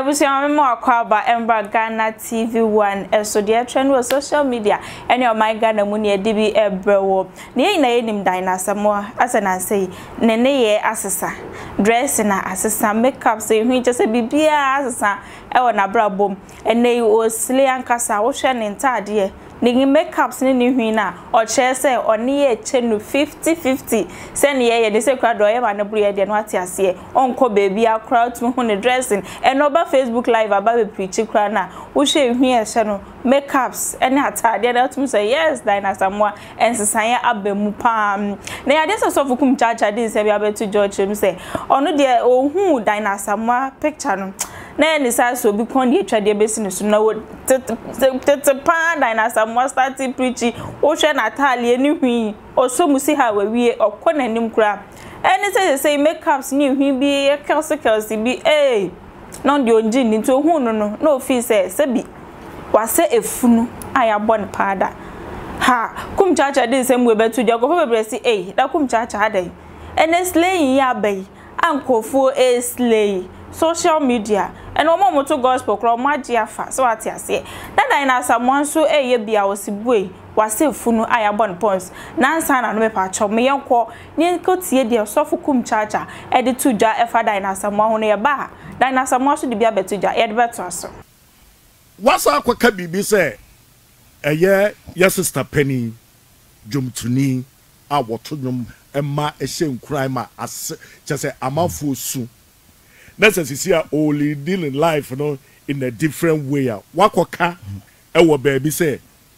Abusia me more kwaba Ember Ghana TV1 so the trend was social media and your my Ghana money DB ebrewo ne na yenim Diana Asamoah as an say nene ye asesa dress na asesa makeup so you just bibia asesa e wona brabom ene o sile ankasa wo hwe ne ntade Nigi makeups ni hwi na o che se oni ye chenu 50-50 se ne ye de se kwa do ye ma ne buru ye de no ate ase onko baby akra tun hu ne dressing and over Facebook live aba be preach kra na wo hwe hwi e hye no makeups ene atade na tum say yes Diana Asamoah ensesan ya abemu pam na ya de so corpse-Kumchacha de se bia betu George mu say onu de ohun Diana Asamoah picture no na ni sa so bi kon de twade besi ne so na wo pa Diana Asamoah started preaching o hwe na tale ni hwi o so musi ha wawie okona nim kura eni say makeups ni hwi bi kelse bi no de onji ni to hu no fi se bi wase efunu ayabon pada ha Kumchacha de se mu betu de go bebre si da Kumchacha adai ene slay ya bai ankofu slay social media and omo to gospel kro magia fa so ati ase na Diana Asamoah so ye bia osibue wase funu ayabon pons nansa na no me pa cho me yenko ni ko tie de sofo Kumchacha e de tuja e fa Diana Asamoah ho no ye ba Diana Asamoah so de bia betuja ye de beto aso wasa akwaka bibi se eye your sister Penny jomtuni a woto nyom emma ehye nkrai ma ase chese amafo su necessary only deal in life in a different way wakoka ewo baby say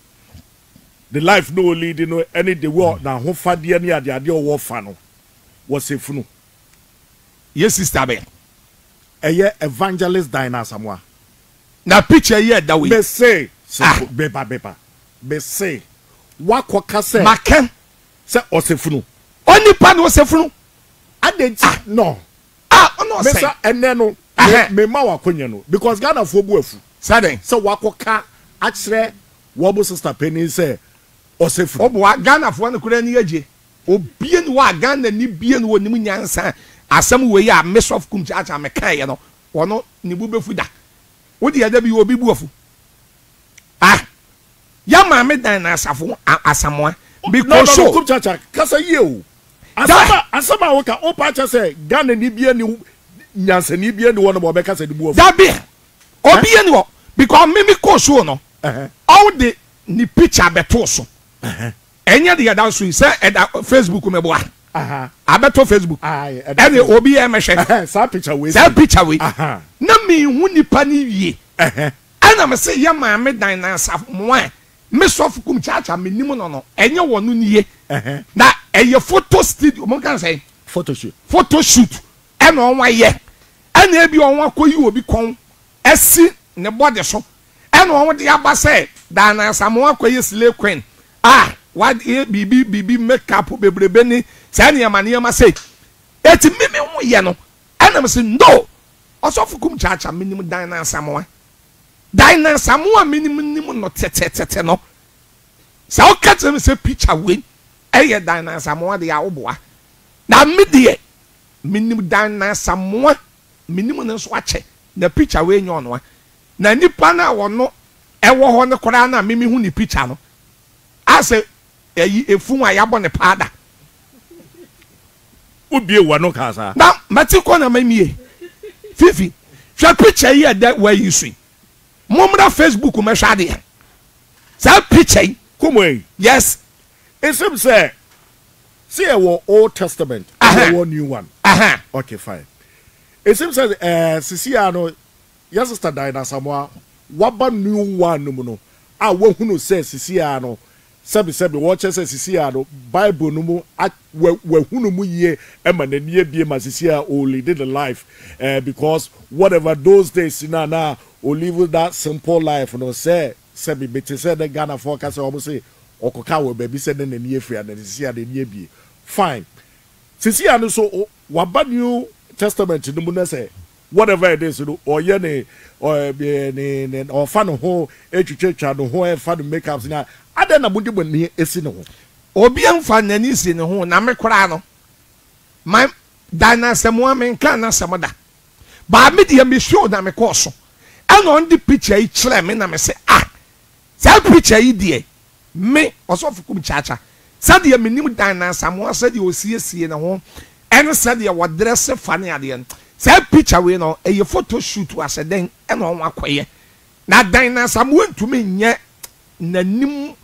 the life no lead any the world na ho fade ne ade owo fa no was efunu yes sister be evangelist Diana Asamoah na picture here that way be say beba be say wakoka say maken say osefunu oni pa no osefunu adenti no Mesa eneno me ma wakonya no because Ghana fo bu afu saden so wakoka akire wo sister Penny say osefu obo Ghana fo no kura ni agye obie ni wa Ghana ni bie ni wonim nyansa asem we ya miss of Kumchacha me kai no wono ni bu befu da wodi ya da bi obi bu afu ya ma me Diana Asamoah because no Kumchacha kasa ye o asama woka o pa cha say Ghana ni bie ni nyansa ni bie ni wono bo be kasa di bu afu da bi obi ni wo because me ko so no all the ni picture beto so enya de ya so say Facebook me bo abeto Facebook any obi e mehwe sa picture we na me hu nipa ni wie ana me say ya ma me Diana Asamoah me sof Kumchacha me nim no enya wono nie na eye photo studio mo kan say photo shoot ena onwa ye ena ebi onwa koyi obi kon esi ne body so ena onwa de aba say Diana Asamoah koyi slay queen what bibi makeup bebrebe ni say ne ma say eti mimi hu ye no ena me say no osof Kumchacha me nim Diana Asamoah minim no tete no sa o catch me say picture we Diana Asamoah de awoboa na me de minim Diana Asamoah minim no so ache na picture we nyo no na nipa na wono ewo ho ne kora na mimi hu ni picture no ase efun ayabo ne pada obie wa no kasa na matiko na mamie fifi hwa picture here that where you see Momra Facebook me hwade sa picture come yes it seems say see our Old Testament our new one okay fine it seems say sisia no yes sister Diana Asamoah waba new one no no wo hunu say sisia no sebi watch say sisia no Bible no mu we hunu mu ye e ma na nie bie ma sisia only did the life because whatever those days na o live that simple life no say be better say the Ghana forecast almost say okoka we baby say na nie free and sisia de nie bie fine sisia no so waba new testament no mu na say whatever it is no oye ne or fan ho etwetwa no ho e fa no makeups na ada na budi boni esi ne ho obi amfa nani si ne ho na me kora no my Diana Asamoah me kan na samoda ba me de me show na me koso and on the picture yi chere me na me say say picture yi de me Osofo-Kumchacha said the minimum Diana Asamoah said you see na ho and said you what dress funny at the end say picture we no a photo shoot was a den and on akwaye na Diana Asamoah to me nye nanim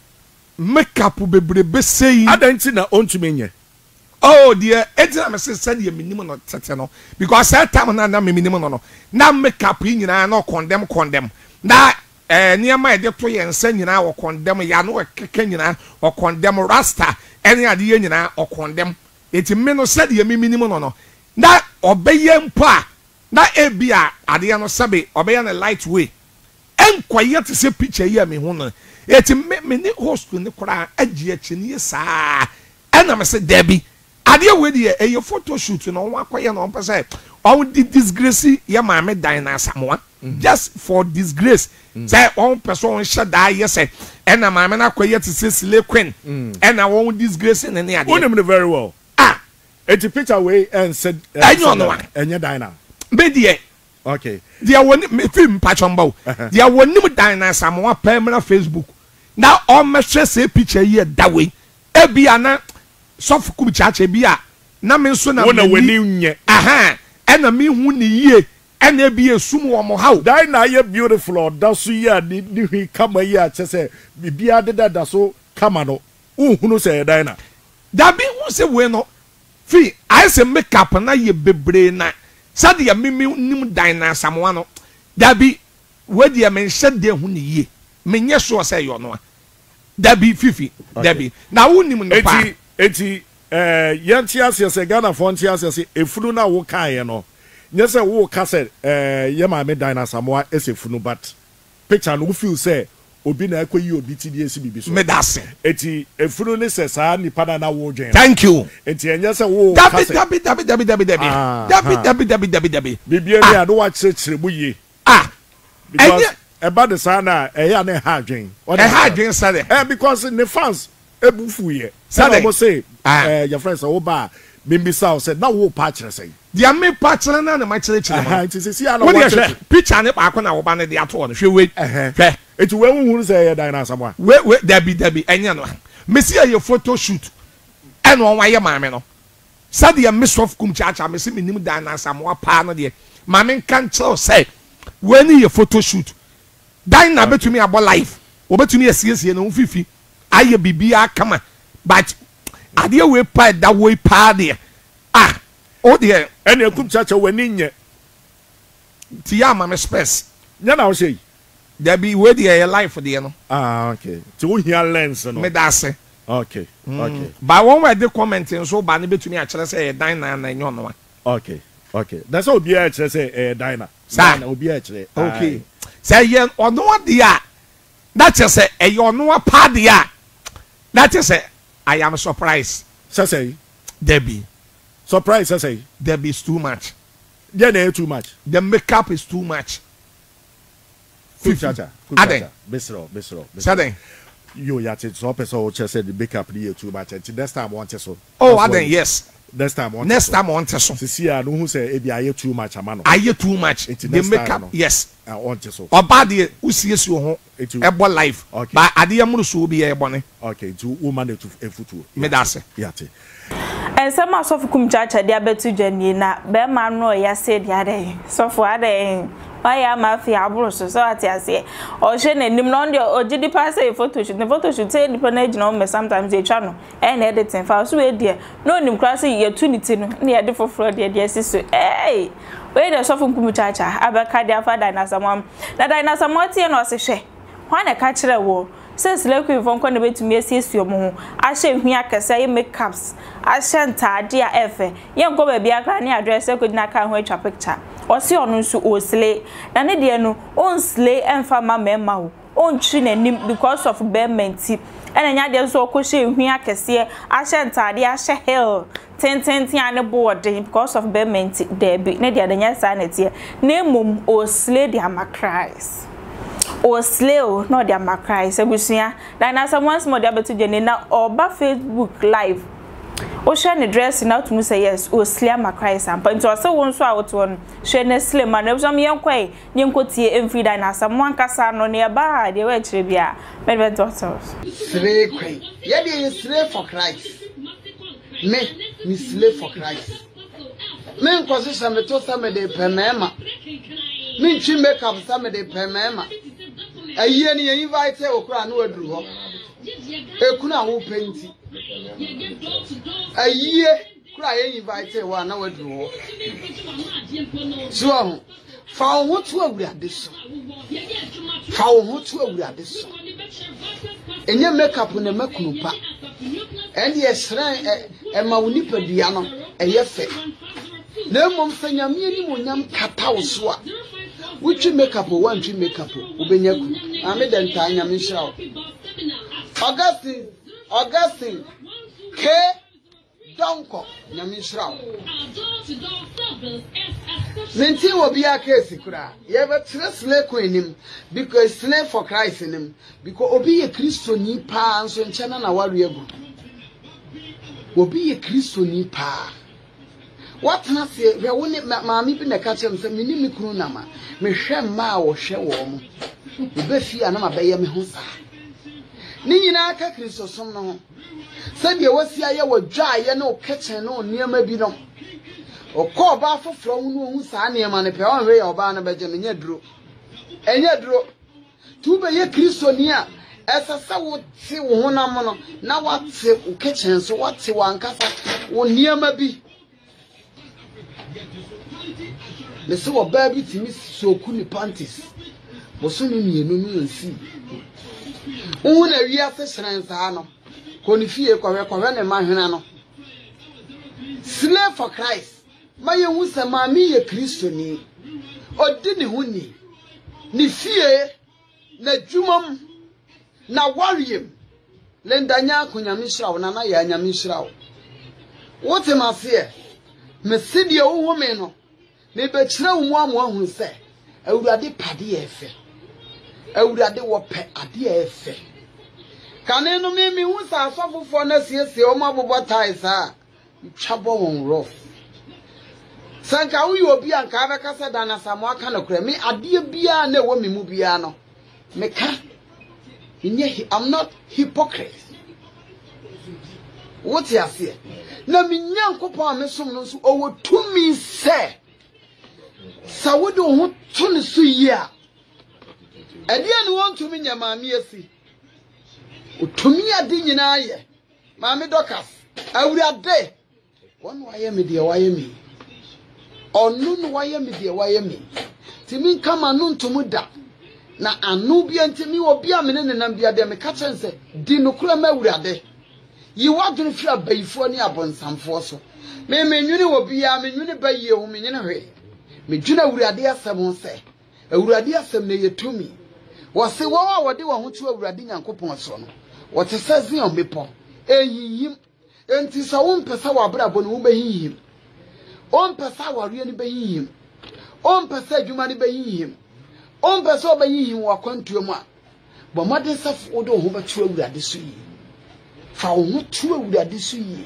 makeup bebrebe say adanti na on to me nye oh dear etina me say said the minimum no tete no because that time na minimum no na makeup nyina no condemn na niema ede to ye nsa nyina wo condemn ya no keke nyina wo condemn rasta ene ade ye nyina wo condemn eti me no said ye minimum no na obeye mpa na ebia ade no sabe obeye na light way enkoye te se picture ye me hu no eti me ni host ni kura agie chini saa ena me se debi ade we de e photo shoot no wa koye no pese on the disgrace ye ma me Diana Asamoah just for disgrace say one person shut die yes and na ma me na koye te se sile queen and na one disgrace ne ne ade you know very well eti picture we and said enye Diana be die okay dia woni me film pachomba dia woni Diana Asamoah permanent Facebook na on me share say picture here that way e bia na Osofo-Kumchacha bia na me nso na wona wani nye ena me hu ni yie ena bia sum wo mo haw Diana ye beautiful odaso ya ni hu kama ya chese bibia deda so kama no uhunu say Diana da bi hu se we no fi I say makeup na ye bebre na sade ya mimi nim Diana Asamoah no da bi we dia men shade hu ni yie me nye so say yo no da bi fifi da bi na wu nim no pa eti yanti ase Ghana fonti ase efunu na wo kan no nyese wo ka se ye ma me Diana Asamoah esefunu but picture no feel say obi na akoyi obi ti die si bibi so me dase eti efunu ne se sa nipa na wo dwen thank you eti nyese wo dabi bibi ni ado wa chire mu ye because eba de sana eya ne ha dwen sade because the fans ebufu ye sade mo say your friends oba bimbi sao said na wo pa kire say dia me pa kire na ma kire ma it is ya na wo picture ne pa ko na wo ba ne dia to no hwe we hwe eti we hu say ya Diana Asamoah we dabi enya no me see your photo shoot and on waye ma me no sade ya me Osofo-Kumchacha me see me nim Diana Asamoah pa no de ma me kan kire say we ni your photo shoot Diana betumi abo life obetumi asiesie no fifi aye bibia kama but ade we pa da we pa de o de ene Kumchacha wani nye ti ya ma me space nya na wo say there be we de life de no okay ti wo hia lens no me da se okay ba won we de comment so ba ne betumi a kire say Diana na enyo no okay that's all be a kire say Diana obi a kire okay say ye ono de a that is say e ono pa de a that is say I am surprised. Say Debbie. Surprise, say Debbie is too much. Yeah, too much. The makeup is too much. Kumchacha. Besro. Saden. You yati so person who said the makeup here too much. And next time want so. Oh, Aden, yes. Next time want so. See, I know who say ebi aye too much amano. Aye too much. The makeup, yes. I want so. Obadi usiye su ho. Ebo life. But ade amuru so bi e bone. Okay, to woman to efutu. Me dase. Yati. And some Osofo-Kumchacha dia betu jeni na be ma no ya say dia dey. So for ade why am I fi aburo so ati ase. O hwe na nim no de o gidi pass e photo shoot. The photo shoot say nipa na gina o sometimes they try no. And editing file so we dey. No nim class ye tunity no. Na ye dey for fraud dey siso. Hey. We dey Osofo-Kumchacha abeka dia fa Diana Asamoah. Na Diana Asamoah tie no se hwe. Why na ka kire wo? Since lekwe von kwa na betumi asiesuo mo ho ahye hwi akese ye makeups ahye ntade a efe ye nko ba bia kra ne address e kodina ka ho atwa picture osi onu nso osle na ne de no on slay emfa ma mema ho on twi nanim because of bearmenti ena nya de so okohye hwi akese ahye ntade ahye hill ten ane board because of bearmenti there be ne de nya sanete na mum osle de amakrais o sleo no dia makrai sebusua Diana Asamoah mo dia betu jeni na oba Facebook live o share ne dress na to say yes o slim ma Christ am but o say won so a wo to no share ne slim ma na so me yenkwai ne nkotie emfri Diana Asamoah nkasa no ne ba de we kire bia me be doctors slay kwai ye dey slay for Christ me slay for Christ me nkosi sa me to sa me de pemema me nchi makeup sa me de pemema ayiye ne invite okura na waduru ho ekuna wo penti ayiye kura ye invite wa na waduru ho so fa wo to awurade so fa wo to awurade so enye makeup na makunupa and yesran e ma woni padua no eye fe na mom sanyame ni monyam kata wo so a wuchi makeup wo ntwi makeup obenyaku ame de nta anyame hira wo Augustine K Donko nyame hira wo Menti wo bia case kura ye be tresle ko enim because slave for Christ enim because obi ye Kristo ni pa nso nchena na waru egu obi ye Kristo ni pa what na say we woni maami bi na ka chem se mini mi kunu na ma me hwe ma wo hwe wo mo be fia na ma be ye me ho sa ni nyina aka Kristo som no ho se de wasia ye wadwa ye na o kitchen no niam bi no o ko ba foforo hu no hu sa niam ne pe on we ye oba na beje no nya duro enya duro tu be ye Kristo ni a esasa wo ti wo honam no na wate o kitchen so wate wankasa wo niam bi le se wo ba bi timi soku ni panties wo so ni mienu mi nsi una wi ase hrensa no ko ni fie kwawe ne mahwena no slave for Christ ma ye hu se ma mi ye Kristo ni odi ni hu ni fie na dwumam na wariem lendanya akunyame hirawo na ya anyame hirawo wote ma se me sidie wo hu me no me be kire wo mu amu se awurade pade efe awurade wo pe ade efe kane no me hu sa afofofo na siesie o ma bobo taisa twabo won rough sanka wo yo bi anka be kasa Diana Asamoah aka na kura me ade bia na wo me mu bia no me ka I'm not hypocrite what you say na me nyankopon amesom no so owo tumi se sa wo do ho to ne so yi a ade ane won tumi nyamaami asi otumi ade nyina ye maami dokas awurade won waye me de waye me onu no waye me de waye me timi kama no ntomu da na anu bia ntimi obi amene ne nam bia de me ka chense di no kura ma awurade yi wadun fi abayifo ni abonsamfo so me menwuni obi a menwuni baye hu menyene hwe me dwuna awurade asem se awurade asem ne yetumi wose wo a wode wo ho tu awurade nyankopon so no wote sezi on bepo eyiyim enti sa wo mpesa wa brabo no wo behiyim o mpesa wa rie ni behiyim o mpesa adwuma ni behiyim o mpesa obehiyim wa kwantuo mu a bo mode safo wo do ho betu awurade so yi fa wo ho tu awurade so yi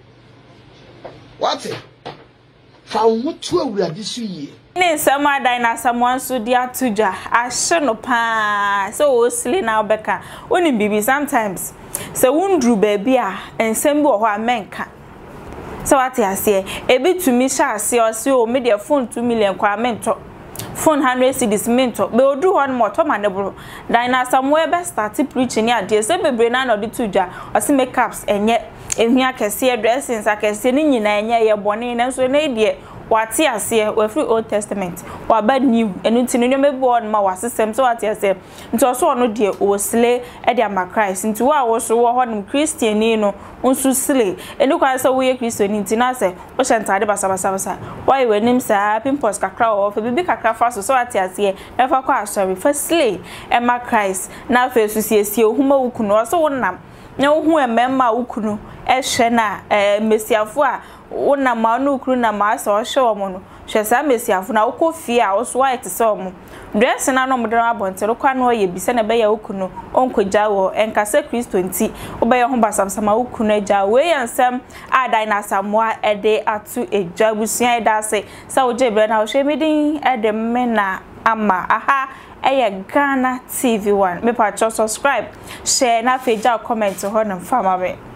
what fa wo tu awurade so yi ne sama Diana Asamoah so dia tuja ahye no pa so o sile na obeka oni bibi sometimes so wundru baby a ensem bi wo ho amenka so ate ase ebi tumi sha ase o se o me de phone 2 million kwa mento phone 100 cedis mento be odru ho no to manebro Diana Asamoah be start preaching ya de se bebre na no de tuja o se makeups enye ehia kese dressings akese ni nyina enye ye bone na so na de wati ase we free Old Testament wa bad new enu ntinu no mebo ma wasesem so wati ase nto so no de o sile e de ama Christ nti wa wo so wo honim Christiani no unsu sile enu kwa se wo ye Christiani ntina ase wo shentade basa why we nim sa pimpos kakra wo fe bibi kakra fa so wati ase e fa kwa sorry fa sile e ma Christ na fa su siesie ohuma wuku no so wonam nya wo hu emema ukunu ehwe na mesiafo a wona ma no ukunu na ma asa o hwe wo no hwe sa mesiafo na wokofie a wo so wa etese wo dress na no modern abontere kwa no ye bi se na be ya ukunu onkogya wo enkase Kristo nti wo be ye ho basamsama ukunu agya we yansam a Diana Asamoah ede atu agya busuan eda se sa wo je bre na wo hwe medin ede mena ama aha Ghana TV1 me pa subscribe share na feja comment ho na fama be